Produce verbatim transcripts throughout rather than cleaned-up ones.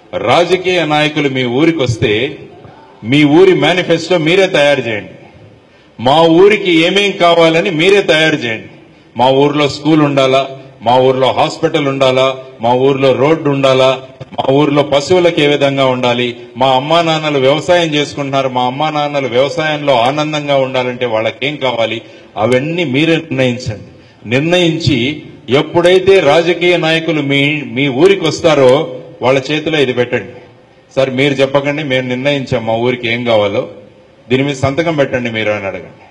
రాజకీయ నాయకులు మీ ఊరికి వస్తే మీ ఊరి మేనిఫెస్టో మీరే తయారు చేయండి. మా ఊరికి ఏమేం కావాలని మీరే తయారు చేయండి. మా ఊర్లో స్కూల్ ఉండాలా, మా ఊర్లో హాస్పిటల్ ఉండాలా, మా ఊర్లో రోడ్డు ఉండాలా, మా ఊర్లో పశువులకు ఏ విధంగా ఉండాలి, మా అమ్మా నాన్నలు వ్యవసాయం చేసుకుంటున్నారు, మా అమ్మా నాన్నలు వ్యవసాయంలో ఆనందంగా ఉండాలంటే వాళ్ళకేం కావాలి, అవన్నీ మీరే నిర్ణయించండి. నిర్ణయించి ఎప్పుడైతే రాజకీయ నాయకులు మీ మీ ఊరికి వస్తారో వాళ్ళ చేతిలో ఇది పెట్టండి. సార్ మీరు చెప్పకండి, మేము నిర్ణయించాం మా ఊరికి ఏం కావాలో, దీని మీద సంతకం పెట్టండి మీరు అని అడగండి.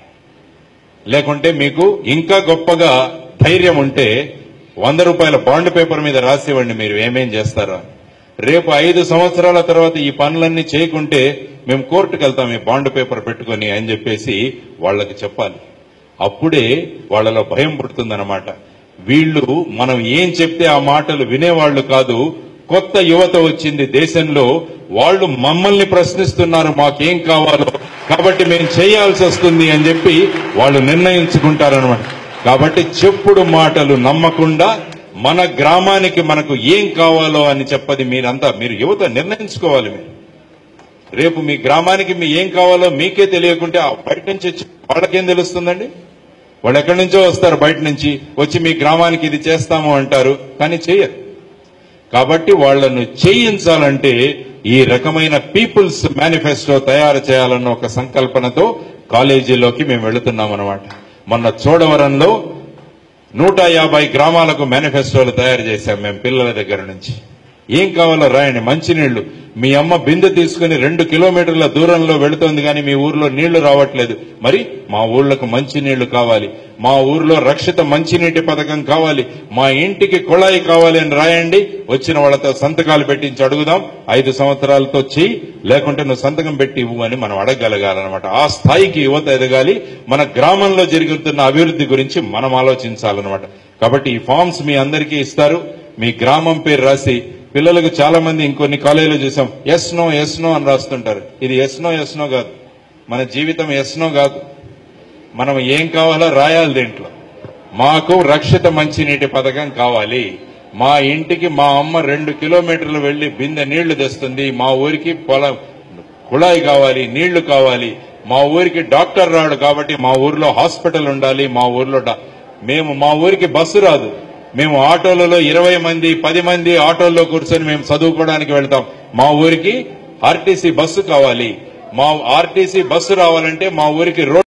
లేకుంటే మీకు ఇంకా గొప్పగా ధైర్యం ఉంటే వంద రూపాయల బాండ్ పేపర్ మీద రాసివ్వండి మీరు ఏమేం చేస్తారో. రేపు ఐదు సంవత్సరాల తర్వాత ఈ పనులన్నీ చేయకుంటే మేము కోర్టుకు వెళ్తాం ఈ బాండ్ పేపర్ పెట్టుకొని అని చెప్పేసి వాళ్ళకి చెప్పాలి. అప్పుడే వాళ్ళలో భయం పుడుతుందన్నమాట. వీళ్ళు మనం ఏం చెప్తే ఆ మాటలు వినేవాళ్లు కాదు. కొత్త యువత వచ్చింది దేశంలో, వాళ్ళు మమ్మల్ని ప్రశ్నిస్తున్నారు మాకేం కావాలో, కాబట్టి మేము చేయాల్సి వస్తుంది అని చెప్పి వాళ్ళు నిర్ణయించుకుంటారనమాట. కాబట్టి చెప్పుడు మాటలు నమ్మకుండా మన గ్రామానికి మనకు ఏం కావాలో అని చెప్పది మీరంతా మీరు యువత నిర్ణయించుకోవాలి. మీరు రేపు మీ గ్రామానికి మీ ఏం కావాలో మీకే తెలియకుంటే బయట నుంచి వాళ్ళకేం తెలుస్తుందండి? వాళ్ళు ఎక్కడి నుంచో వస్తారు, బయట నుంచి వచ్చి మీ గ్రామానికి ఇది చేస్తాము అంటారు, కానీ చేయరు. కాబట్టి వాళ్లను చేయించాలంటే ఈ రకమైన పీపుల్స్ మేనిఫెస్టో తయారు చేయాలన్న ఒక సంకల్పనతో కాలేజీలోకి మేము వెళుతున్నాం అన్నమాట. మొన్న చోడవరంలో నూట యాభై గ్రామాలకు మేనిఫెస్టోలు తయారు చేశాం మేము పిల్లల దగ్గర నుంచి. ఏం కావాలో రాయండి. మంచినీళ్లు, మీ అమ్మ బిందె తీసుకుని రెండు కిలోమీటర్ల దూరంలో వెళుతోంది కానీ మీ ఊర్లో నీళ్లు రావట్లేదు, మరి మా ఊళ్ళకు మంచినీళ్లు కావాలి, మా ఊర్లో రక్షిత మంచినీటి పథకం కావాలి, మా ఇంటికి కుళాయి కావాలి అని రాయండి. వచ్చిన వాళ్ళతో సంతకాలు పెట్టించి అడుగుదాం, ఐదు సంవత్సరాలతో చెయ్యి, లేకుంటే నువ్వు సంతకం పెట్టి ఇవ్వు అని మనం అడగగలగాలన్నమాట. ఆ స్థాయికి యువత ఎదగాలి. మన గ్రామంలో జరుగుతున్న అభివృద్ధి గురించి మనం ఆలోచించాలన్నమాట. కాబట్టి ఈ ఫామ్స్ మీ అందరికీ ఇస్తారు. మీ గ్రామం పేరు రాసి, పిల్లలకు చాలా మంది ఇంకొన్ని కాలేజీలో చూసాం ఎస్ నో ఎస్ నో అని రాస్తుంటారు. ఇది ఎస్ నో ఎస్ నో కాదు, మన జీవితం ఎస్ నో కాదు. మనం ఏం కావాలో రాయాలి దీంట్లో. మాకు రక్షిత మంచినీటి పథకం కావాలి, మా ఇంటికి మా అమ్మ రెండు కిలోమీటర్లు వెళ్లి బిందె నీళ్లు తెస్తుంది, మా ఊరికి పొలం కుళాయి కావాలి, నీళ్లు కావాలి, మా ఊరికి డాక్టర్ రాడు కాబట్టి మా ఊర్లో హాస్పిటల్ ఉండాలి, మా ఊర్లో మేము మా ఊరికి బస్సు రాదు, మేము ఆటోలలో ఇరవై మంది పది మంది ఆటోల్లో కూర్చొని మేము చదువుకోవడానికి వెళ్తాం, మా ఊరికి ఆర్టీసీ బస్సు కావాలి, మా ఆర్టీసీ బస్సు రావాలంటే మా ఊరికి రోడ్